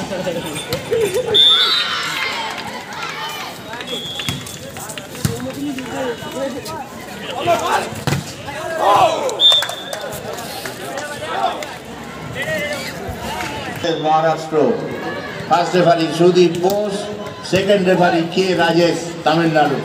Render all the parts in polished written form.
Maharashtra. First referee Sudeep Bose, second referee K. Rajesh, Tamil Nadu.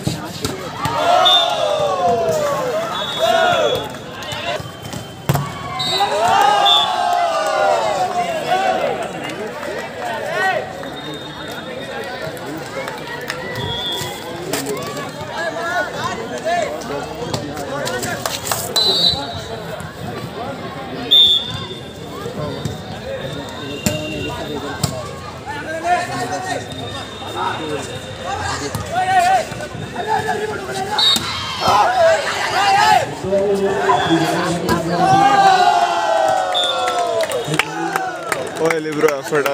Oye, libro afuera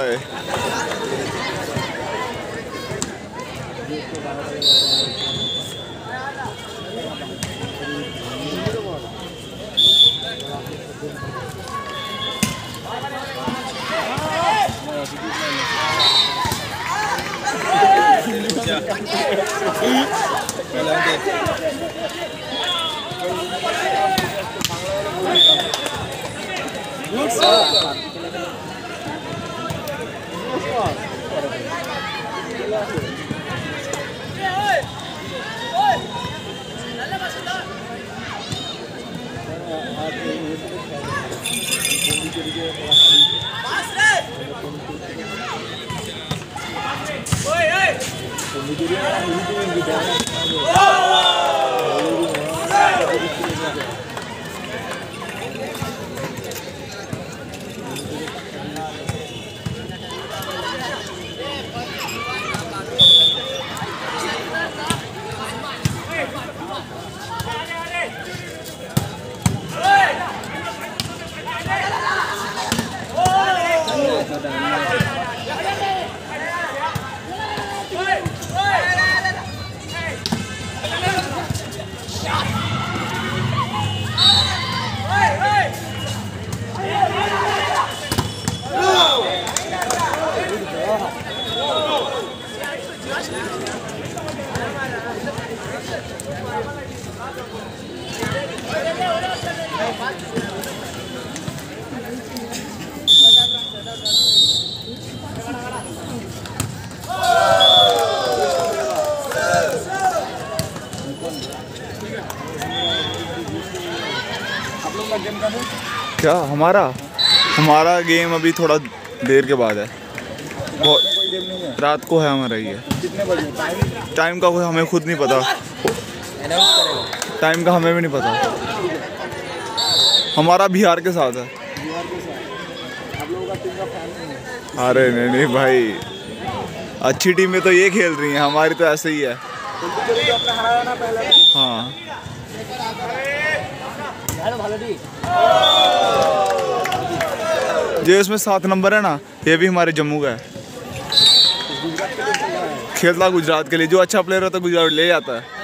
क्या हमारा game अभी थोड़ा देर के बाद है, रात को है हमारा ये। कितने बजे टाइम का कोई हमें खुद नहीं पता, टाइम का हमें भी नहीं पता। हमारा बिहार के साथ है। आप लोगों का टीम का फैन नहीं है? अरे नहीं भाई, अच्छी टीमें तो ये खेल रही हैं, हमारी तो ऐसे ही है। तो अपने हराया ना पहले। हाँ जो इसमें 7 नंबर है ना, ये भी हमारे जम्मू का है। खेलता गुजरात के लिए, जो अच्छा प्लेयर होता है गुजरात ले जाता है।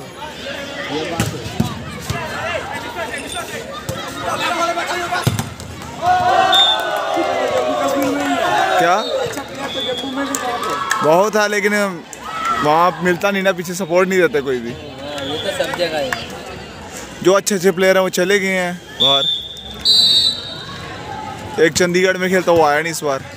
क्या बहुत है, लेकिन वहाँ मिलता नहीं ना, पीछे सपोर्ट नहीं देते कोई भी। ये तो सब जगह है। जो अच्छे प्लेयर हैं वो चले गए हैं बाहर। एक चंडीगढ़ में खेलता, वो आया नहीं इस बार।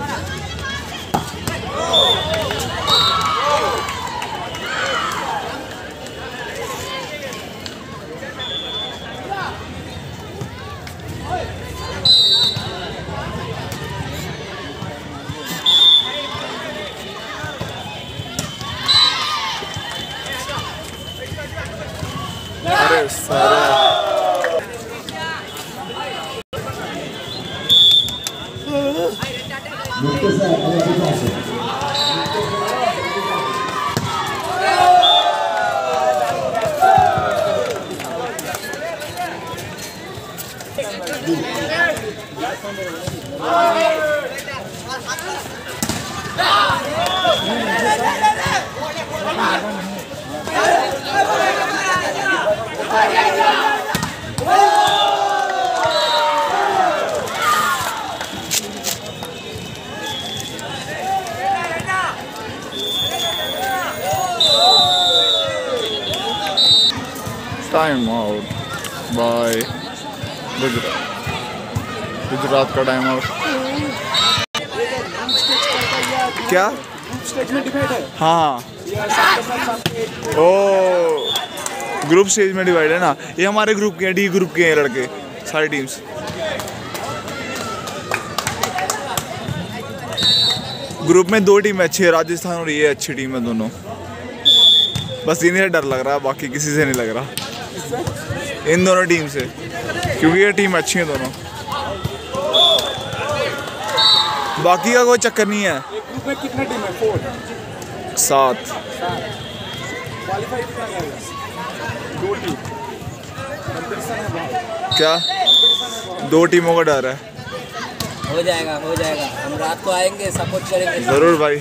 अरे सारा टाइम आउट बाय गुजरात का टाइम आउट। क्या स्टेज में डिवाइड है। हाँ ओ ग्रुप स्टेज में डिवाइड है ना। ये हमारे ग्रुप के हैं, डी ग्रुप के हैं लड़के सारी टीम्स। ग्रुप में 2 टीम अच्छी है, राजस्थान और ये अच्छी टीम है दोनों। बस इन्हीं से डर लग रहा है, बाकी किसी से नहीं लग रहा, इन दोनों टीम से, क्योंकि ये टीम अच्छी है दोनों। बाकी का कोई चक्कर नहीं है। एक ग्रुप में कितने टीम है? 4 7 क्वालीफाई कितना करेगा? 2 टीम कंपटीशन है बहुत। क्या 2 टीमों का डर है? हो जाएगा हो जाएगा, हम रात को आएंगे, सपोर्ट करेंगे जरूर भाई।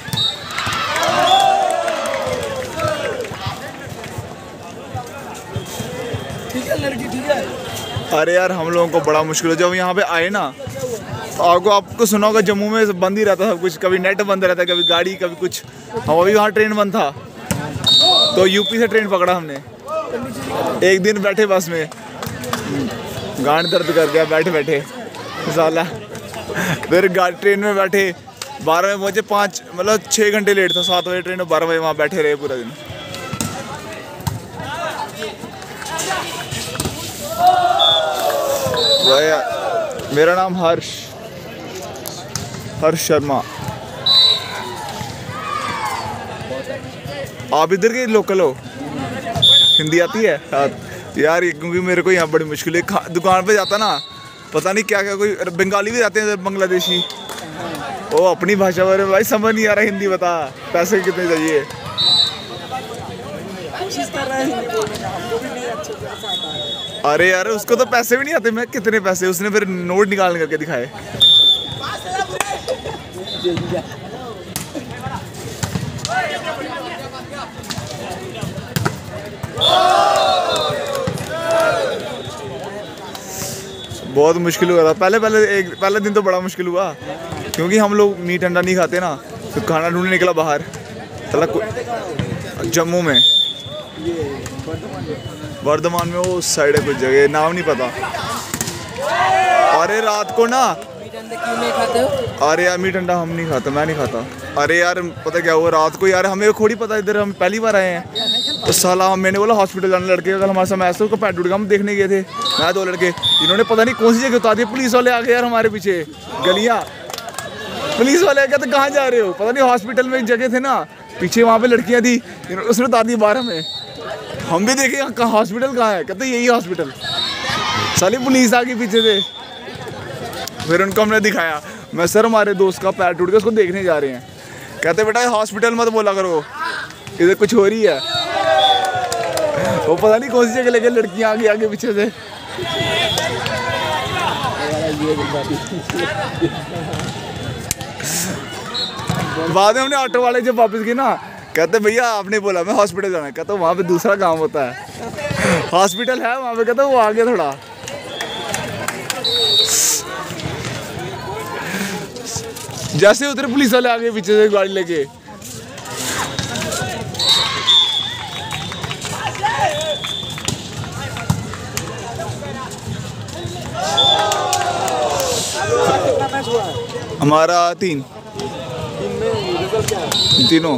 ठीक है लड़की, ठीक है। अरे यार हम लोगों को बड़ा मुश्किल हो, जब यहाँ पे आए ना तो आपको सुना होगा जम्मू में बंद ही रहता सब कुछ, कभी नेट बंद रहता, कभी गाड़ी, कभी कुछ। हम अभी वहाँ ट्रेन बंद था तो यूपी से ट्रेन पकड़ा हमने। एक दिन बैठे बस में, गांड दर्द कर गया बैठे बैठे साला। फिर ट्रेन में बैठे 12 में पहुँचे, 5 मतलब 6 घंटे लेट था, 7 बजे ट्रेन में, 12 बजे वहाँ बैठे रहे पूरा दिन। मेरा नाम हर्ष शर्मा। आप इधर के लोकल हो? हिंदी आती है यार? क्योंकि मेरे को यहाँ बड़ी मुश्किल है, दुकान पे जाता ना पता नहीं क्या क्या, कोई बंगाली भी जाते हैं, बांग्लादेशी, वो अपनी भाषा में भाई समझ नहीं आ रहा हिंदी, बता पैसे कितने चाहिए। कोशिश कर रहे हैं हिंदी बोलने का, हमको भी नहीं अच्छे से आता है। अरे यार उसको तो पैसे भी नहीं आते। मैं कितने पैसे, उसने फिर नोट निकाल करके दिखाए। बहुत मुश्किल हुआ था पहले दिन तो बड़ा मुश्किल हुआ, क्योंकि हम लोग मीट अंडा नहीं खाते ना, तो खाना ढूंढने निकला बाहर। जम्मू में, वर्धमान में, वो साइड है कुछ जगह, नाम नहीं पता। अरे रात को ना, मीट अंडे क्यों नहीं खाते हो? अरे यार मीट अंडा हम नहीं खाता, मैं नहीं खाता। अरे यार पता क्या हुआ रात को यार, हमें थोड़ी पता, इधर हम पहली बार आए हैं तो साला मैंने बोला हॉस्पिटल जाने, लड़के कल हमारे साथ ऐसा उसको पैर टूट गया, हम देखने गए थे, मैं 2 लड़के, इन्होंने पता नहीं कौन सी जगह उतार दिया। पुलिस वाले आ गए यार हमारे पीछे, गलियाँ पुलिस वाले आ गए, तो कहाँ जा रहे हो? पता नहीं हॉस्पिटल में एक जगह थे ना पीछे, वहाँ पे लड़कियाँ थी, उसने उतार दी बाहर हमें। हम भी देखे कहाँ हॉस्पिटल कहाँ है, कहते यही हॉस्पिटल। साली पुलिस आ गई पीछे से, फिर उनको हमने दिखाया, मैं सर हमारे दोस्त का पैर टूट गया, उसको देखने जा रहे हैं। कहते बेटा हॉस्पिटल मत बोला करो, इधर कुछ हो रही है। वो पता नहीं कौन सी जगह लेके लड़कियां आगे पीछे से। बाद में हमने ऑटो वाले जब वापस गए ना, कहते भैया आपने बोला मैं हॉस्पिटल जाना है, कहते वहाँ पे दूसरा काम होता है, हॉस्पिटल है वहाँ पे, कहते वो आ गया थोड़ा। जैसे उधर पुलिस वाले आ गए पीछे से गाड़ी लेके, कितना मैच हुआ है? हमारा 3 में रिजल्ट क्या है? तीनों।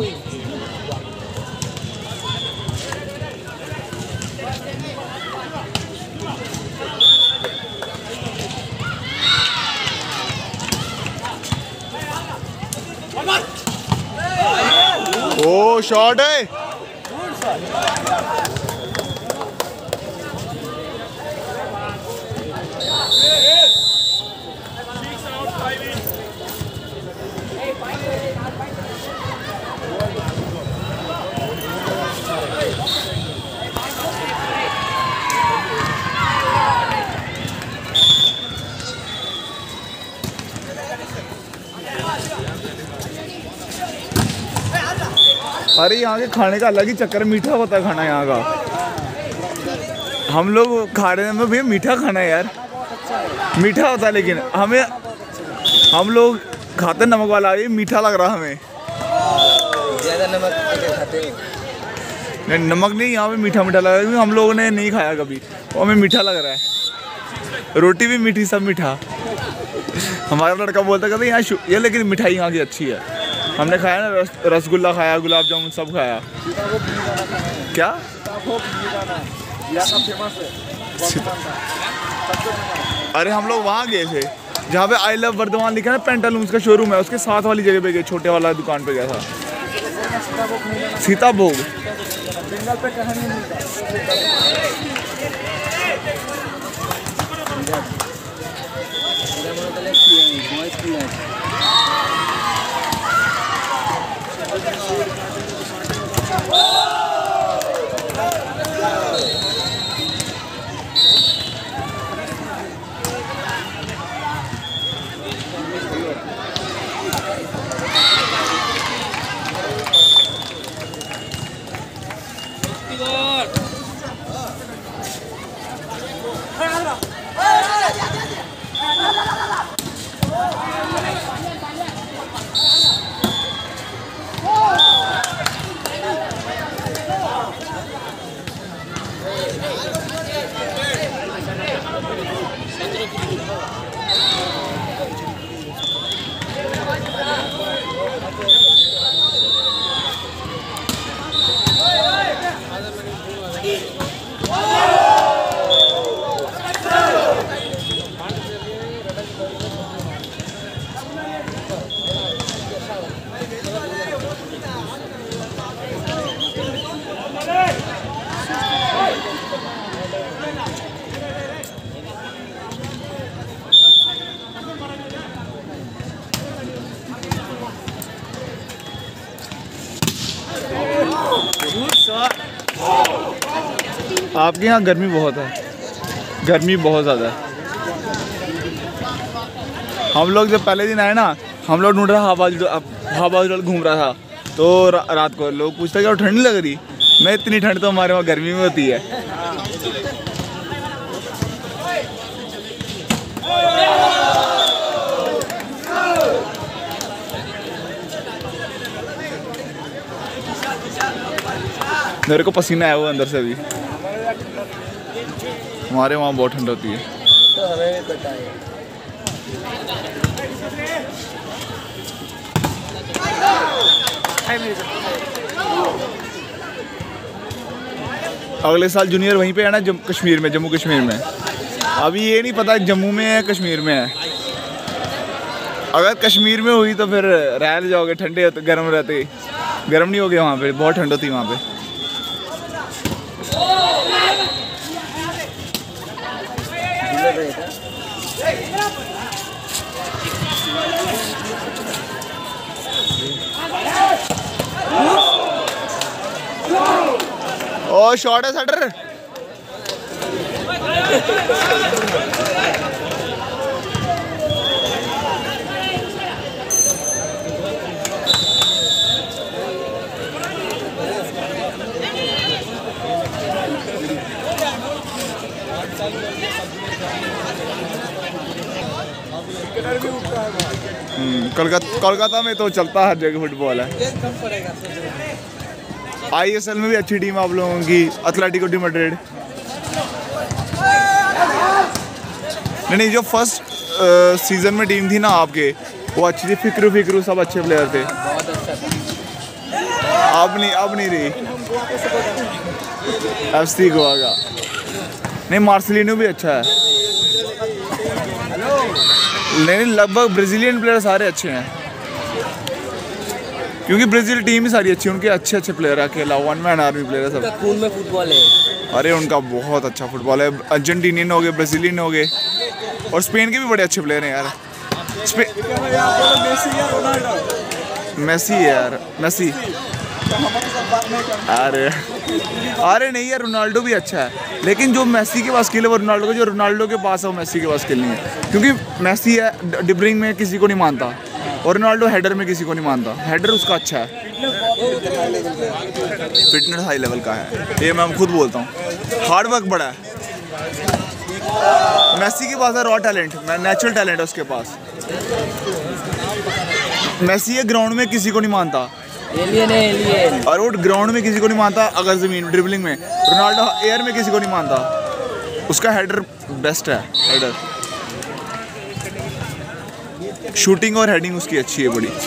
ओ शॉट है, अरे यहाँ के खाने का अलग ही चक्कर, मीठा होता है खाना यहाँ का। हम लोग खा रहे हैं, भैया मीठा खाना है यार, मीठा होता है, लेकिन हम लोग खाते नमक वाला, ये मीठा लग रहा हमें। ज़्यादा नमक खाते हो? नहीं नमक नहीं, यहाँ पे मीठा मीठा लग रहा है क्योंकि हम लोगों ने नहीं खाया कभी, और हमें मीठा लग रहा है। रोटी भी मीठी, सब मीठा। हमारा लड़का बोलता कहते यहाँ ये, लेकिन मिठाई यहाँ की अच्छी है। हमने खाया ना, रसगुल्ला खाया, गुलाब जामुन सब खाया। क्या अरे हम लोग वहाँ गए थे जहाँ पे आई लव वर्धमान लिखा है ना, पेंटालून्स का शोरूम है, उसके साथ वाली जगह पे गए, छोटे वाला दुकान पे गया था। सीताभोग पे कहानी आपके यहाँ गर्मी बहुत है, गर्मी बहुत ज़्यादा है। हम लोग जब पहले दिन आए ना, हम लोग ढूंढ रहा हवा घूम रहा था, तो रात को लोग पूछते क्या ठंड लग रही। मैं इतनी ठंड तो हमारे वहाँ गर्मी में होती है। मेरे को पसीना आया हुआ अंदर से भी। हमारे वहाँ बहुत ठंड होती है। तो हमें भी पता है। अगले साल जूनियर वहीं पे है ना, कश्मीर में, जम्मू कश्मीर में। अभी ये नहीं पता जम्मू में है कश्मीर में है। अगर कश्मीर में हुई तो फिर रह जाओगे, ठंडे होते, गर्म रहते, गर्म नहीं होगे वहाँ पे, बहुत ठंड होती है वहाँ पे। ओ शॉट है सटर। कोलकाता में तो चलता हर जगह फुटबॉल है। ISL में भी अच्छी टीम आप लोगों की, एथलेटिको डी मैड्रिड। नहीं, जो फर्स्ट सीजन में टीम थी ना आपके, वो अच्छी थी। फिक्रू सब अच्छे प्लेयर थे। अब नहीं रही। FC गोवा का नहीं, मार्सिलिनो भी अच्छा है। नहीं, लगभग ब्राज़ीलियन प्लेयर सारे अच्छे हैं, क्योंकि ब्राज़ील टीम ही सारी अच्छी है। उनके अच्छे प्लेयर है, अकेला वन मैन आर्मी प्लेयर है सब। खून में फुटबॉल है। अरे उनका बहुत अच्छा फुटबॉल है। अर्जेंटीनियन हो गए, ब्राज़ीलियन हो गए, और स्पेन के भी बड़े अच्छे प्लेयर हैं यार। मेसी है यार, मेसी। अरे नहीं यार, रोनाल्डो भी अच्छा है, लेकिन जो मेसी के पास स्किल है वो रोनाल्डो, जो रोनाल्डो के पास है वो मेसी के पास स्किल नहीं है। क्योंकि मेसी है ड्रिबलिंग में किसी को नहीं मानता, और रोनाल्डो हेडर में किसी को नहीं मानता। हेडर उसका अच्छा है, फिटनेस हाई लेवल का है, ये मैं खुद बोलता हूँ। हार्ड वर्क बड़ा है। मेसी के पास है रॉ टैलेंट, नेचुरल टैलेंट है उसके पास। मेसी है ग्राउंड में किसी को नहीं मानता, एलियन है एलियन। और वो ग्राउंड में किसी को नहीं मानता, अगर जमीन ड्रिबलिंग में। रोनाल्डो एयर में किसी को नहीं मानता, उसका हेडर बेस्ट है। हेडर शूटिंग और हेडिंग उसकी अच्छी है बड़ी।